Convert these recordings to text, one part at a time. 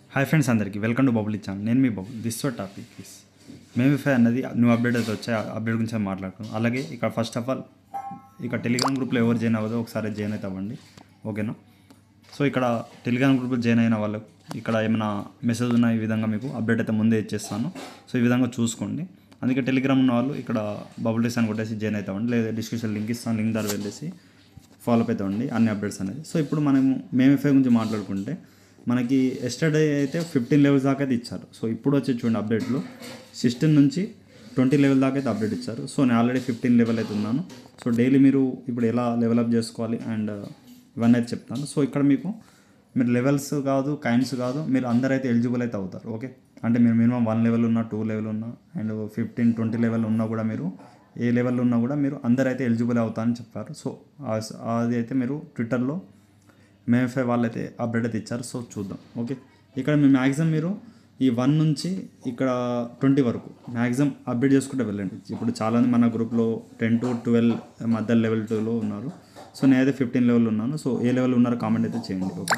Hi friends, అందరికీ welcome to bubble channel. నేను మీ bubble. This our topic is MemeFi అన్నది న్యూ అప్డేట్ అయితే వచ్చాయి. అప్డేట్ గురించి మాట్లాడుకున్నాం. అలాగే ఇక్కడ ఫస్ట్ ఆఫ్ ఆల్ ఇక టెలిగ్రామ్ గ్రూప్లో ఎవరు జాయిన్ అవ్వదో ఒకసారి జాయిన్ అయితే అవ్వండి, ఓకేనా. సో ఇక్కడ టెలిగ్రామ్ గ్రూప్లో జాయిన్ అయిన వాళ్ళకు ఇక్కడ ఏమైనా మెసేజ్ ఉన్న ఈ విధంగా మీకు అప్డేట్ అయితే ముందే ఇచ్చేస్తాను. సో ఈ విధంగా చూసుకోండి. అందుకే టెలిగ్రామ్ ఉన్న వాళ్ళు ఇక్కడ బబుల్ టీస్ అని కొట్టేసి జాయిన్ అవుతామండి, లేదా డిస్క్రిప్షన్ లింక్ ఇస్తాను, లింక్ ద్వారా వెళ్ళేసి ఫాలో అప్ అవుతామండి అన్ని అప్డేట్స్ అనేది. సో ఇప్పుడు మనము మేమిఫై గురించి మాట్లాడుకుంటే మనకి ఎస్టర్డే అయితే 15 లెవెల్స్ దాకా అయితే ఇచ్చారు. సో ఇప్పుడు వచ్చి చూడండి అప్డేట్లో 16 నుంచి 20 లెవెల్ దాకా అయితే అప్డేట్ ఇచ్చారు. సో నేను ఆల్రెడీ 15 లెవెల్ అయితే ఉన్నాను. సో డైలీ మీరు ఇప్పుడు ఎలా లెవెలప్ చేసుకోవాలి అండ్ ఇవన్నీ అయితే చెప్తాను. సో ఇక్కడ మీరు లెవెల్స్ కాదు, కైండ్స్ కాదు, మీరు అందరైతే ఎలిజిబుల్ అయితే అవుతారు, ఓకే. అంటే మీరు మినిమం 1 లెవెల్ ఉన్నా, 2 లెవెల్ ఉన్నా అండ్ 15-20 లెవెల్ ఉన్నా కూడా మీరు ఏ లెవెల్లో ఉన్నా కూడా మీరు అందరైతే ఎలిజిబుల్ అవుతారని చెప్పారు. సో అది అయితే మీరు ట్విట్టర్లో మేమిఫై వాళ్ళైతే అప్డేట్ అయితే ఇచ్చారు. సో చూద్దాం, ఓకే. ఇక్కడ మీ మ్యాక్సిమం మీరు ఈ 1 నుంచి ఇక్కడ 20 వరకు మ్యాక్సిమం అప్డేట్ చేసుకుంటే వెళ్ళండి. ఇప్పుడు చాలామంది మన గ్రూప్లో 10 to 12 మధ్య లెవెల్ 2లో ఉన్నారు. సో నేనైతే 15 లెవెల్ ఉన్నాను. సో ఏ లెవెల్ ఉన్నారో కామెంట్ అయితే చేయండి, ఓకే.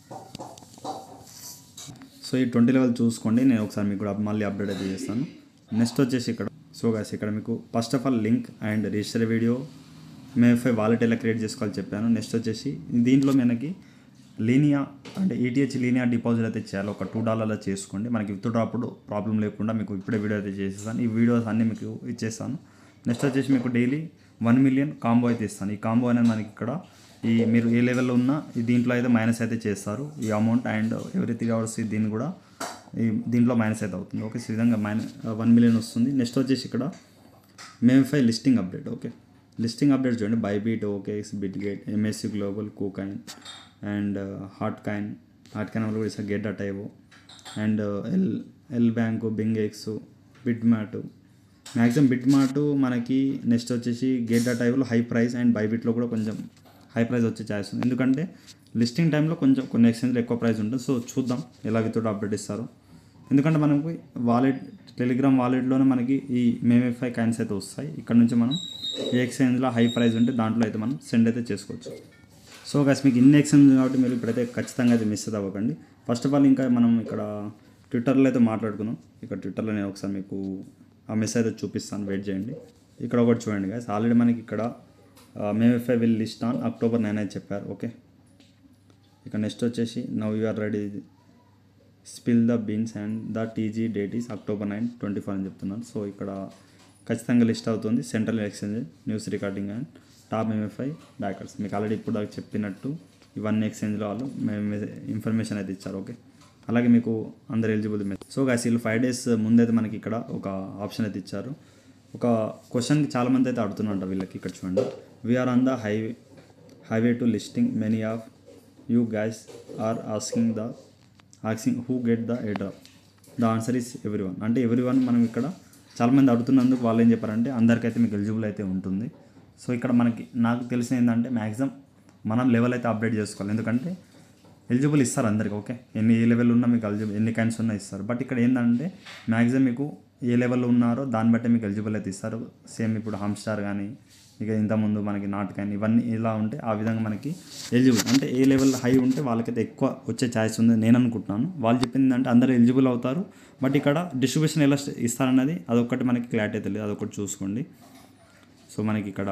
సో ఈ 20 లెవెల్ చూసుకోండి. నేను ఒకసారి మీకు కూడా మళ్ళీ అప్డేట్ అయితే చేస్తాను. నెక్స్ట్ వచ్చేసి ఇక్కడ సో గాయ్స్ ఇక్కడ మీకు first of all link and register video MemeFi wallet ఎలా క్రియేట్ చేసుకోవాలో చెప్పాను. నెక్స్ట్ వచ్చేసి దీంట్లో మనకి లీనియా అంటే ఈటీహెచ్ లీనియా డిపాజిట్ అయితే చేయాలి. ఒక $2 చేసుకోండి. మనకి విత్డ్రా అప్పుడు ప్రాబ్లం లేకుండా మీకు ఇప్పుడే వీడియో అయితే చేసేస్తాను. ఈ వీడియోస్ అన్నీ మీకు ఇచ్చేస్తాను. నెక్స్ట్ వచ్చేసి మీకు డైలీ 1 మిలియన్ కాంబో అయితే ఇస్తాను. ఈ కాంబో అనేది మనకి ఇక్కడ మీరు ఏ లెవెల్లో ఉన్నా దీంట్లో అయితే మైనస్ అయితే చేస్తారు ఈ అమౌంట్. అండ్ ఎవ్రీ 3 hours దీన్ని కూడా దీంట్లో మైనస్ అయితే అవుతుంది, ఓకే. ఈ విధంగా 1 మిలియన్ వస్తుంది. నెక్స్ట్ వచ్చేసి ఇక్కడ MemeFi listing update, okay. Listing update చూడండి. Bybit, OKX, Bitget, MSC global, KuCoin and hot coin వాళ్ళు కూడా ఇస్తారు, గెట్ అటైవో and L bank, BingX, BitMart, maximum BitMart మనకి. నెక్స్ట్ వచ్చేసి గెట్ అటైవోలో హై ప్రైస్ అండ్ బైబిట్లో కూడా కొంచెం హై ప్రైస్ వచ్చే ఛాయిస్ ఉంది, ఎందుకంటే లిస్టింగ్ టైంలో కొంచెం కొన్ని ఎక్స్చేంజ్లో ఎక్కువ ప్రైస్ ఉంటుంది. సో చూద్దాం ఎలా వితౌట్ అప్డేట్ ఇస్తారో, ఎందుకంటే మనకు వాలెట్ టెలిగ్రామ్ వాలెట్లోనే మనకి ఈ మేమిఫై కాయిన్స్ అయితే వస్తాయి. ఇక్కడ నుంచి మనం ఏ ఎక్స్చేంజ్లో హై ప్రైస్ ఉంటే దాంట్లో అయితే మనం సెండ్ అయితే చేసుకోవచ్చు. సో గైస్ మీకు ఇన్ని ఎక్స్చేంజ్ కాబట్టి మీరు ఇప్పుడైతే ఖచ్చితంగా అయితే మిస్ అయితే అవ్వకండి. ఫస్ట్ ఆఫ్ ఆల్ ఇంకా మనం ఇక్కడ ట్విట్టర్లో అయితే మాట్లాడుకున్నాం. ఇక్కడ ట్విట్టర్లో నేను ఒకసారి మీకు ఆ మెసేజ్ అయితే చూపిస్తాను, వెయిట్ చేయండి. ఇక్కడ ఒకటి చూడండి గైస్, ఆల్రెడీ మనకి ఇక్కడ MemeFi will list on October 9 అయితే చెప్పారు, ఓకే. ఇక నెక్స్ట్ వచ్చేసి now you are ready spill the beans and the TG date is October 9, 2024 అని చెప్తున్నాను. సో ఇక్కడ ఖచ్చితంగా లిస్ట్ అవుతుంది. Central exchange, news recording and top MemeFi backers. మీకు ఆల్రెడీ ఇప్పుడు దాకా చెప్పినట్టు ఇవన్నీ ఎక్స్చేంజ్లో వాళ్ళు మేము ఇన్ఫర్మేషన్ అయితే ఇచ్చారు, ఓకే. అలాగే మీకు అందరు ఎలిజిబుల్. సో గాయ్స్ వీళ్ళు 5 days ముందైతే మనకి ఇక్కడ ఒక ఆప్షన్ అయితే ఇచ్చారు. ఒక క్వశ్చన్కి చాలామంది అయితే అడుగుతున్నట్టు వీళ్ళకి. ఇక్కడ చూడండి, we're on the highway to listing, many of you guys are asking who get the airdrop, the answer is everyone. అంటే ఎవ్రీవన్ మనం ఇక్కడ చాలామంది అడుగుతున్నందుకు వాళ్ళు ఏం చెప్పారంటే అందరికైతే మీకు ఎలిజిబుల్ అయితే ఉంటుంది. సో ఇక్కడ నాకు తెలిసిన ఏంటంటే మ్యాక్సిమం మనం లెవెల్ అయితే అప్డేట్ చేసుకోవాలి, ఎందుకంటే ఎలిజిబుల్ ఇస్తారు అందరికీ, ఓకే. ఏ లెవెల్ ఉన్నా మీకు ఎలిజిబుల్, ఎన్ని కైండ్స్ ఉన్నా ఇస్తారు. బట్ ఇక్కడ ఏంటంటే మ్యాక్సిమం మీకు ఏ లెవెల్లో ఉన్నారో దాన్ని బట్టి మీకు ఎలిజిబుల్ అయితే ఇస్తారు. సేమ్ ఇప్పుడు హామ్స్టార్ కానీ ఇక ఇంతకుముందు మనకి నాట్ కానీ ఇవన్నీ ఇలా ఉంటే ఆ విధంగా మనకి ఎలిజిబుల్. అంటే ఏ లెవెల్ హై ఉంటే వాళ్ళకైతే ఎక్కువ వచ్చే ఛాయిస్ ఉంది నేను అనుకుంటున్నాను. వాళ్ళు చెప్పింది అంటే అందరూ ఎలిజిబుల్ అవుతారు. బట్ ఇక్కడ డిస్ట్రిబ్యూషన్ ఎలా ఇస్తారన్నది అదొకటి మనకి క్లారిటీ తెలియదు, అదొకటి చూసుకోండి. సో మనకి ఇక్కడ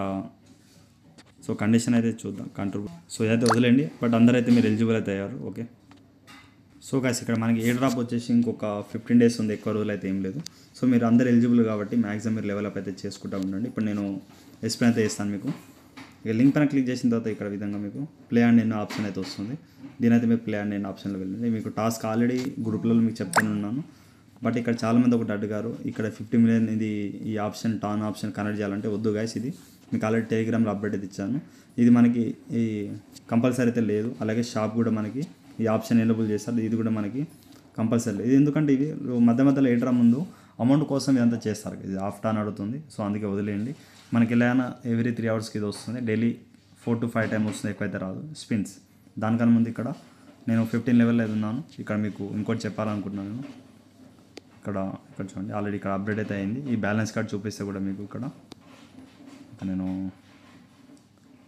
సో కండిషన్ అయితే చూద్దాం, సో ఇదైతే వదిలేండి. బట్ అందరైతే మీరు ఎలిజిబుల్ అయితే అయ్యారు, ఓకే. సో గాయ్స్ ఇక్కడ మనకి ఎయిర్ డ్రాప్ వచ్చేసి ఇంకొక 15 days ఉంది, ఎక్కువ రోజులు అయితే ఏం లేదు. సో మీరు అందరు ఎలిజిబుల్ కాబట్టి మ్యాక్సిమం మీరు లెవెల్ అప్ అయితే చేసుకుంటూ ఉండండి. ఇప్పుడు నేను ఎక్స్ప్లెయిన్ అయితే చేస్తాను మీకు. ఇక లింక్ పైన క్లిక్ చేసిన తర్వాత ఇక్కడ విధంగా మీకు ప్లే అండ్ ఎన్నో ఆప్షన్ అయితే వస్తుంది. దీనైతే మీరు ప్లే అండ్ ఎన్నో ఆప్షన్లో వెళ్ళండి. మీకు టాస్క్ ఆల్రెడీ గ్రూప్లలో మీకు చెప్తూనే ఉన్నాను. బట్ ఇక్కడ చాలామంది ఒకటి అడిగారు, ఇక్కడ 50 million ఇది ఈ ఆప్షన్ టాన్ ఆప్షన్ కనెక్ట్ చేయాలంటే వద్దు గైస్, ఇది మీకు ఆల్రెడీ టెలిగ్రామ్లో అప్డేట్ అయితే ఇచ్చాను. ఇది మనకి ఈ కంపల్సరీ అయితే లేదు. అలాగే షాప్ కూడా మనకి ఈ ఆప్షన్ ఎనేబుల్ చేస్తారు, ఇది కూడా మనకి కంపల్సరీ లేదు. ఇది ఎందుకంటే ఇది మధ్యలో ఎయిడ్రా ముందు అమౌంట్ కోసం ఇదంతా చేస్తారు, ఇది ఆఫ్టర్ అని అడుగుతుంది. సో అందుకే వదిలేయండి. మనకి ఎలా అయినా ఎవ్రీ 3 hours ఇది వస్తుంది, డైలీ 4 to 5 times వస్తుంది, ఎక్కువైతే రాదు స్పిన్స్. దానికన్నా ముందు ఇక్కడ నేను 15 లెవెల్లో అయితే ఉన్నాను. ఇక్కడ మీకు ఇంకోటి చెప్పాలనుకుంటున్నాను నేను. ఇక్కడ చూడండి, ఆల్రెడీ ఇక్కడ అప్డేట్ అయితే అయింది. ఈ బ్యాలెన్స్ కార్డ్ చూపిస్తే కూడా మీకు ఇక్కడ నేను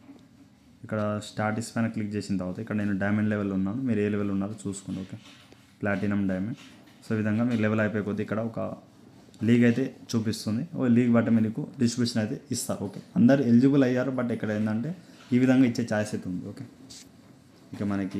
ఇక్కడ స్టాటిస్ పైన క్లిక్ చేసిన తర్వాత ఇక్కడ నేను డైమండ్ లెవెల్లో ఉన్నాను. మీరు ఏ లెవెల్ ఉన్నారో చూసుకోండి, ఓకే. Platinum diamond. సో ఈ విధంగా మీకు లెవెల్ అయిపోయే కొద్దీ ఇక్కడ ఒక లీగ్ అయితే చూపిస్తుంది. ఓ లీగ్ బట్టి మీకు డిస్ట్రిబ్యూషన్ అయితే ఇస్తారు. ఓకే, అందరు ఎలిజిబుల్ అయ్యారు, బట్ ఇక్కడ ఏంటంటే ఈ విధంగా ఇచ్చే ఛాయిస్ అయితే ఉంది. ఓకే, ఇక మనకి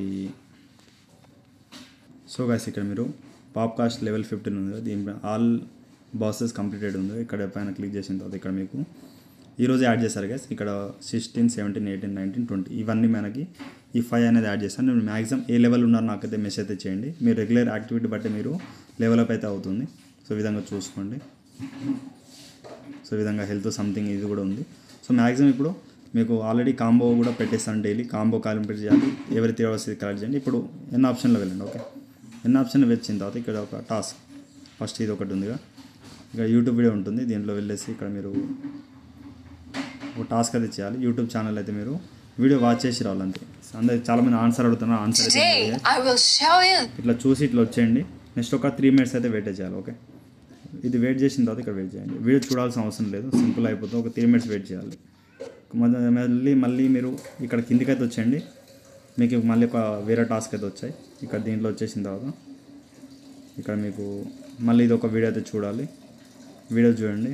సో గైస్ ఇక్కడ మీరు పాప్కాస్ట్ లెవెల్ 15 ఉంది, దీని ఆల్ బాసెస్ కంప్లీటెడ్ ఉంది. ఇక్కడ పైన క్లిక్ చేసిన తర్వాత ఇక్కడ మీకు ఈరోజు యాడ్ చేశారు గైస్. ఇక్కడ 16, 17, 18, 19, 20 ఇవన్నీ మనకి ఈ 5 అనేది యాడ్ చేస్తాను. నేను మ్యాక్సిమం ఏ లెవెల్ ఉన్నారో నాకైతే మెసేజ్ అయితే చేయండి. మీరు రెగ్యులర్ యాక్టివిటీ బట్టి మీరు లెవెల్ అప్ అయితే అవుతుంది. సో ఈ విధంగా చూసుకోండి. సో ఈ విధంగా హెల్త్ సంథింగ్ ఇది కూడా ఉంది. సో మ్యాక్సిమం ఇప్పుడు మీకు ఆల్రెడీ కాంబో కూడా పెట్టేస్తాను. డైలీ కాంబో కాలింపేట్ చేయాలి, ఎవరి 3 hours కలెక్ట్ చేయండి. ఇప్పుడు ఎన్ ఆప్షన్లో వెళ్ళండి. ఓకే, ఎన్ ఆప్షన్ వచ్చిన తర్వాత ఇక్కడ ఒక టాస్క్ ఫస్ట్ ఇది ఒకటి ఉందిగా, ఇక్కడ యూట్యూబ్ వీడియో ఉంటుంది. దీంట్లో వెళ్ళేసి ఇక్కడ మీరు ఒక టాస్క్ అయితే చేయాలి. యూట్యూబ్ ఛానల్ అయితే మీరు వీడియో వాచ్ చేసి రావాలి అంతే. అందరికి చాలామంది ఆన్సర్ అడుగుతున్నారు, ఆన్సర్ ఇట్లా చూసి ఇట్లా వచ్చేయండి. నెక్స్ట్ ఒక 3 minutes అయితే వెయిట్ చేయాలి. ఓకే, ఇది వెయిట్ చేసిన తర్వాత ఇక్కడ వెయిట్ చేయండి. వీడియో చూడాల్సిన అవసరం లేదు, సింపుల్ అయిపోతుంది. ఒక 3 minutes వెయిట్ చేయాలి. మళ్ళీ మీరు ఇక్కడ కిందికి అయితే వచ్చేయండి. మీకు మళ్ళీ ఒక వేరే టాస్క్ అయితే వచ్చాయి. ఇక్కడ దీంట్లో వచ్చేసిన తర్వాత ఇక్కడ మీకు మళ్ళీ ఇది ఒక వీడియో అయితే చూడాలి. వీడియో చూడండి.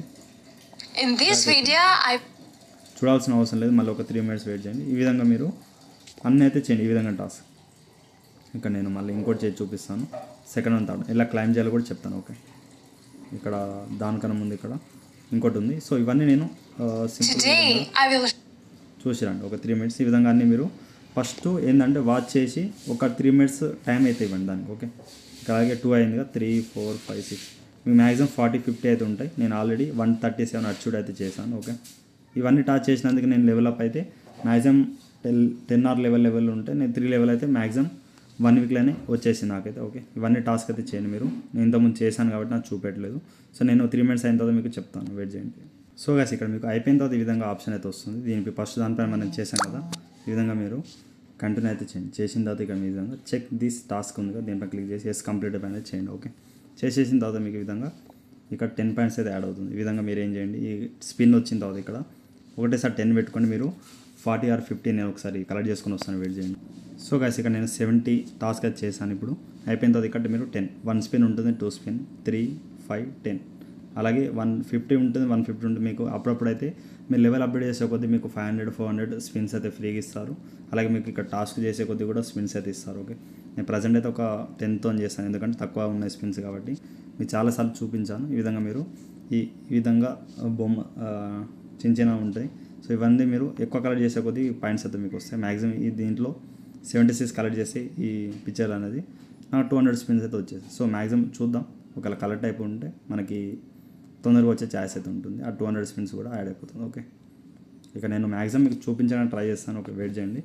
చూడాల్సిన అవసరం లేదు, మళ్ళీ ఒక 3 minutes వెయిట్ చేయండి. ఈ విధంగా మీరు అన్నీ అయితే చేయండి. ఈ విధంగా టాస్క్ ఇక్కడ నేను మళ్ళీ ఇంకోటి చేసి చూపిస్తాను. సెకండ్ వన్ థర్డ్ ఎలా క్లైమ్ చేయాలో కూడా చెప్తాను. ఓకే, ఇక్కడ దానికన్నా ముందు ఇక్కడ ఇంకోటి ఉంది. సో ఇవన్నీ నేను సింపుల్ చూసిరండి. ఒక 3 minutes ఈ విధంగా అన్నీ మీరు ఫస్ట్ ఏంటంటే వాచ్ చేసి ఒక 3 minutes టైం అయితే ఇవ్వండి దానికి. ఓకే, ఇక్కడ అలాగే 2 అయిందిగా, 3, 4, 5, 6 మీకు మ్యాక్సిమం 40, 50 అయితే ఉంటాయి. నేను ఆల్రెడీ 137 అచ్యూడ్ అయితే చేశాను. ఓకే, ఇవన్నీ టాచ్ చేసినందుకు నేను లెవెల్ అప్ అయితే మ్యాక్సిమం 10 or 11 లెవెల్ ఉంటే నేను 3 లెవెల్ అయితే మ్యాక్సిమం 1 weekలోనే వచ్చేసింది నాకైతే. ఓకే, ఇవన్నీ టాస్క్ అయితే చేయండి మీరు. నేను ఇంతకుముందు చేశాను కాబట్టి నాకు చూపెట్టలేదు. సో నేను 3 minutes అయిన తర్వాత మీకు చెప్తాను, వెయిట్ చేయండి. సో గైస్ ఇక్కడ మీకు అయిపోయిన తర్వాత ఈ విధంగా ఆప్షన్ అయితే వస్తుంది. దీనికి ఫస్ట్ దానిపైన మనం చేసాం కదా, ఈ విధంగా మీరు కంటిన్యూ అయితే చేయండి. చేసిన తర్వాత ఇక్కడ ఈ విధంగా చెక్ దిస్ టాస్క్ ఉంది కదా, దీనిపై క్లిక్ చేసి ఎస్ కంప్లీట్ పైన చేయండి. ఓకే, చేసేసిన తర్వాత మీకు ఈ విధంగా ఇక్కడ 10 points అయితే యాడ్ అవుతుంది. ఈ విధంగా మీరు ఏం చేయండి, ఈ స్పిన్ వచ్చిన తర్వాత ఇక్కడ ఒకటేసారి 10 పెట్టుకొని మీరు 40 or 50 నేను ఒకసారి కలెక్ట్ చేసుకొని వస్తాను, వెయిట్ చేయండి. సో గైస్ ఇక్కడ నేను 70 టాస్క్ అయితే చేశాను. ఇప్పుడు అయిపోయిన తర్వాత ఇక్కడ మీరు 10 1 స్పిన్ ఉంటుంది, 2 స్పిన్, 3, 5, 10 అలాగే 150 ఉంటుంది, 150 ఉంటుంది. మీకు అప్పుడప్పుడైతే మీరు లెవెల్ అప్డేట్ చేసే కొద్దీ మీకు 500, 400 స్పిన్స్ అయితే ఫ్రీగా ఇస్తారు. అలాగే మీకు ఇక్కడ టాస్క్ చేసే కొద్దీ కూడా స్పిన్స్ అయితే ఇస్తారు. ఓకే, నేను ప్రజెంట్ అయితే ఒక 10తో చేస్తాను, ఎందుకంటే తక్కువ ఉన్నాయి స్పిన్స్ కాబట్టి. మీకు చాలాసార్లు చూపించాను. ఈ విధంగా మీరు ఈ విధంగా బొమ్మ చిన్న ఉంటాయి. సో ఇవన్నీ మీరు ఎక్కువ కలెక్ట్ చేసే కొద్దీ పాయింట్స్ అయితే మీకు వస్తాయి. మ్యాక్సిమం ఈ దీంట్లో 76 కలెక్ట్ చేసి ఈ పిక్చర్ అనేది నాకు 200 స్పిన్స్ అయితే వచ్చేసి. సో మ్యాక్సిమం చూద్దాం, ఒకవేళ కలెక్ట్ అయిపోయి ఉంటే మనకి తొందరగా వచ్చే ఛాయిస్ అయితే ఉంటుంది. ఆ 200 స్పిన్స్ కూడా యాడ్ అయిపోతుంది. ఓకే, ఇక నేను మ్యాక్సిమం మీకు చూపించడానికి ట్రై చేస్తాను. ఓకే, వెయిట్ చేయండి.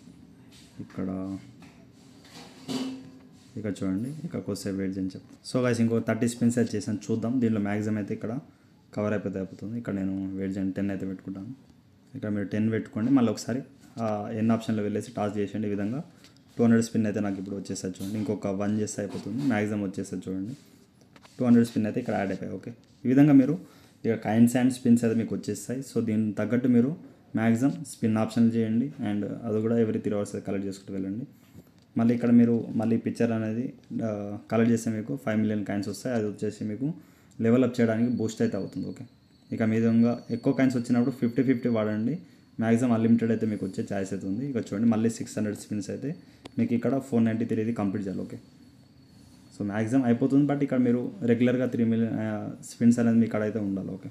ఇక్కడ చూడండి, ఇక్కడ కొద్దిసేపు వెయిట్ చేయండి చెప్తాను. సో గైస్ ఇంకో 30 స్పిన్స్ అయితే చేశాను, చూద్దాం. దీనిలో మ్యాక్సిమం అయితే ఇక్కడ కవర్ అయిపోతుంది. ఇక్కడ నేను వెయిట్ చేయండి 10 అయితే పెట్టుకుంటాను. ఇక్కడ మీరు 10 పెట్టుకోండి. మళ్ళీ ఒకసారి ఎన్ ఆప్షన్లో వెళ్ళేసి టాస్ చేసేయండి. ఈ విధంగా 200 స్పిన్ అయితే నాకు ఇప్పుడు వచ్చేస్తుంది చూడండి. ఇంకొక 1 చేస్తే అయిపోతుంది, మ్యాక్సిమం వచ్చేస్తుంది చూడండి. 200 స్పిన్ అయితే ఇక్కడ యాడ్ అయిపోయాయి. ఓకే, ఈ విధంగా మీరు ఇక కాయిన్స్ అండ్ స్పిన్స్ అయితే మీకు వచ్చేస్తాయి. సో దీనికి తగ్గట్టు మీరు మ్యాక్సిమం స్పిన్ ఆప్షన్ చేయండి, అండ్ అది కూడా ఎవరీ 3 hours కలెక్ట్ చేసుకుంటూ వెళ్ళండి. మళ్ళీ ఇక్కడ మీరు మళ్ళీ పిక్చర్ అనేది కలెక్ట్ చేస్తే మీకు 5 million కాయిన్స్ వస్తాయి. అది వచ్చేసి మీకు లెవెల్ అప్ చేయడానికి బూస్ట్ అయితే అవుతుంది. ఓకే, ఇక మీ విధంగా ఎక్కువ కాయిన్స్ వచ్చినప్పుడు 50-50 వాడండి. మ్యాక్సిమం అన్లిమిటెడ్ అయితే మీకు వచ్చే ఛాయిస్ అయితే ఉంది. ఇక చూడండి మళ్ళీ 600 స్పిన్స్ అయితే మీకు ఇక్కడ 493 ఇది కంప్లీట్ చేయాలి. ఓకే, సో మ్యాక్సిమం అయిపోతుంది, బట్ ఇక్కడ మీరు రెగ్యులర్గా 3 million స్పిన్స్ అనేది మీ ఇక్కడ అయితే ఉండాలి. ఓకే,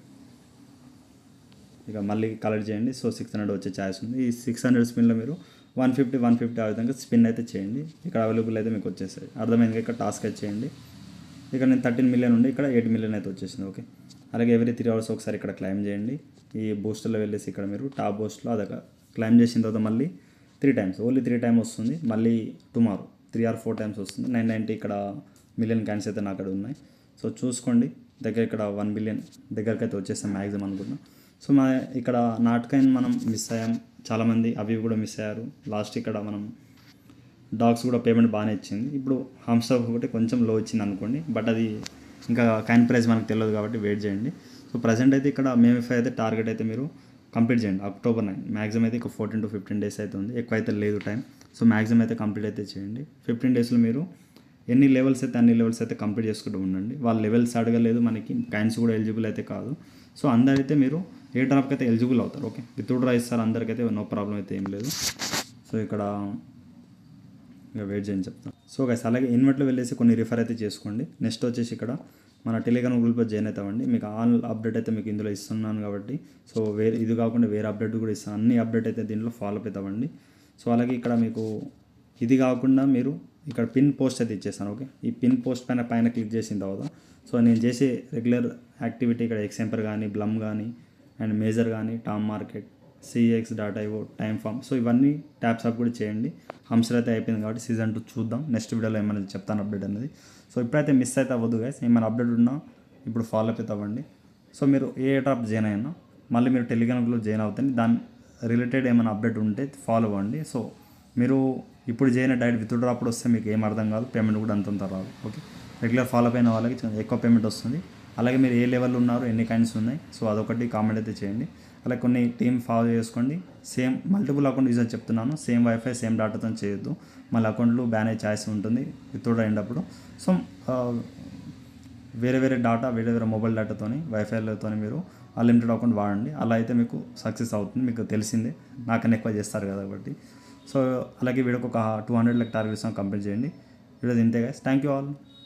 ఇక మళ్ళీ కలెక్ట్ చేయండి. సో 600 వచ్చే ఛాయిస్ ఉంది. ఈ 600 స్పిన్లో మీరు 150 ఆ విధంగా స్పిన్ అయితే చేయండి. ఇక్కడ అవైలబుల్ అయితే మీకు వచ్చేస్తాయి. అర్థమైంది, ఇక్కడ టాస్క్ అయితే చేయండి. ఇక్కడ నేను 13 million ఉండి ఇక్కడ 8 million అయితే వచ్చేసింది. ఓకే, అలాగే ఎవరీ 3 hours ఒకసారి ఇక్కడ క్లైమ్ చేయండి. ఈ బూస్టర్లో వెళ్ళేసి ఇక్కడ మీరు టాప్ బూస్ట్లో అదొక క్లైమ్ చేసిన తర్వాత మళ్ళీ 3 times, ఓన్లీ 3 times వస్తుంది. మళ్ళీ టుమారో 3 or 4 times వస్తుంది. 990 ఇక్కడ మిలియన్ కాయిన్స్ అయితే నాకు అక్కడ ఉన్నాయి. సో చూసుకోండి, దగ్గర ఇక్కడ 1 billion దగ్గరికి అయితే వచ్చేస్తాం మ్యాక్సిమం అనుకుంటున్నాం. సో మా ఇక్కడ నాటకాయని మనం మిస్ అయ్యాం, చాలామంది అవి కూడా మిస్ అయ్యారు. లాస్ట్ ఇక్కడ మనం డాగ్స్ కూడా పేమెంట్ బాగానే ఇచ్చింది. ఇప్పుడు హమ్స్టర్ ఒకటి కొంచెం లో ఇచ్చింది అనుకోండి, బట్ అది ఇంకా కాయిన్ ప్రైస్ మనకు తెలియదు కాబట్టి వెయిట్ చేయండి. సో ప్రజెంట్ అయితే ఇక్కడ మేమిఫై అయితే టార్గెట్ అయితే మీరు కంప్లీట్ చేయండి. October 9 మ్యాక్సిమం అయితే ఇక 14 to 15 days అయితే ఉంది, ఎక్కువ అయితే లేదు టైం. సో మ్యాక్సిమం అయితే కంప్లీట్ అయితే చేయండి. 15 daysలో మీరు ఎన్ని లెవెల్స్ అయితే అన్ని లెవెల్స్ అయితే కంప్లీట్ చేసుకుంటూ ఉండండి. వాళ్ళు లెవెల్స్ అడగలేదు, మనకి కాయిన్స్ కూడా ఎలిజిబుల్ అయితే కాదు. సో అందరైతే మీరు ఏ డ్రాప్కి అయితే ఎలిజిబుల్ అవుతారు. ఓకే, విత్డ్రా ఇస్తారు అందరికైతే, నో ప్రాబ్లం అయితే ఏం లేదు. సో ఇక్కడ ఇంకా వెయిట్ చేయని చెప్తాను. సో గైస్ అలాగే ఇన్వర్ట్లో వెళ్ళేసి కొన్ని రిఫర్ అయితే చేసుకోండి. నెక్స్ట్ వచ్చేసి ఇక్కడ మన టెలిగ్రామ్ గ్రూప్లో జాయిన్ అవుతామండి. మీకు ఆల్ అప్డేట్ అయితే మీకు ఇందులో ఇస్తున్నాను కాబట్టి, సో ఇది కాకుండా వేరే అప్డేట్ కూడా ఇస్తాను. అన్ని అప్డేట్ అయితే దీంట్లో ఫాలో అప్ అవుతామండి. సో అలాగే ఇక్కడ మీకు ఇది కాకుండా మీరు ఇక్కడ పిన్ పోస్ట్ అయితే ఇచ్చేస్తాను. ఓకే, ఈ పిన్ పోస్ట్ పైన క్లిక్ చేసిన తర్వాత సో నేను చేసే రెగ్యులర్ యాక్టివిటీ ఇక్కడ ఎక్సెంపర్ కానీ, బ్లమ్ కానీ, అండ్ మేజర్ కానీ, Tomarket, cx.io, Time Farm, so ఇవన్నీ ట్యాప్స్ అప్ కూడా చేయండి. హంసర్ అయితే అయిపోయింది కాబట్టి సీజన్ 2 చూద్దాం. నెక్స్ట్ వీడియోలో ఏమైనా చెప్తాను అప్డేట్ అనేది. సో ఇప్పుడైతే మిస్ అయితే అవ్వద్దు గైస్, ఏమైనా అప్డేట్ ఉన్నా ఇప్పుడు ఫాలో అప్ అయితే అవ్వండి. సో మీరు ఏ డ్రాప్ జాయిన్ అయినా మళ్ళీ మీరు టెలిగ్రామ్లో జాయిన్ అవుతుంది, దాని రిలేటెడ్ ఏమైనా అప్డేట్ ఉంటే ఫాలో అవ్వండి. సో మీరు ఇప్పుడు చేయని డైరెక్ట్ విత్ డ్రాప్ వస్తే మీకు ఏం అర్థం కాదు, పేమెంట్ కూడా అంతంత రాదు. ఓకే, రెగ్యులర్ ఫాలో అయిన వాళ్ళకి ఎక్కువ పేమెంట్ వస్తుంది. అలాగే మీరు ఏ లెవెల్లో ఉన్నారు, ఎన్ని కాయిన్స్ ఉన్నాయి, సో అదొకటి కామెంట్ అయితే చేయండి. అలాగే కొన్ని టీమ్ ఫాలో చేసుకోండి. సేమ్ మల్టిపుల్ అకౌంట్ యూజర్ చెప్తున్నాను, సేమ్ వైఫై సేమ్ డేటాతో చేయొద్దు, మళ్ళీ అకౌంట్లు బ్యాన్ అయ్యే ఛాయిస్ ఉంటుంది విత్డ్రా అయినప్పుడు. సో వేరే వేరే డేటా, వేరే వేరే మొబైల్ డేటాతోని, వైఫైలతో మీరు అన్లిమిటెడ్ అకౌంట్ వాడండి. అలా అయితే మీకు సక్సెస్ అవుతుంది, మీకు తెలిసిందే, నాకన్నా ఎక్కువ చేస్తారు కాబట్టి. సో అలాగే వీడియోకి ఒక 200 టార్గెట్స్ కంప్లీట్ చేయండి. వీడియో ఇంతే గైస్, థ్యాంక్ యూ ఆల్.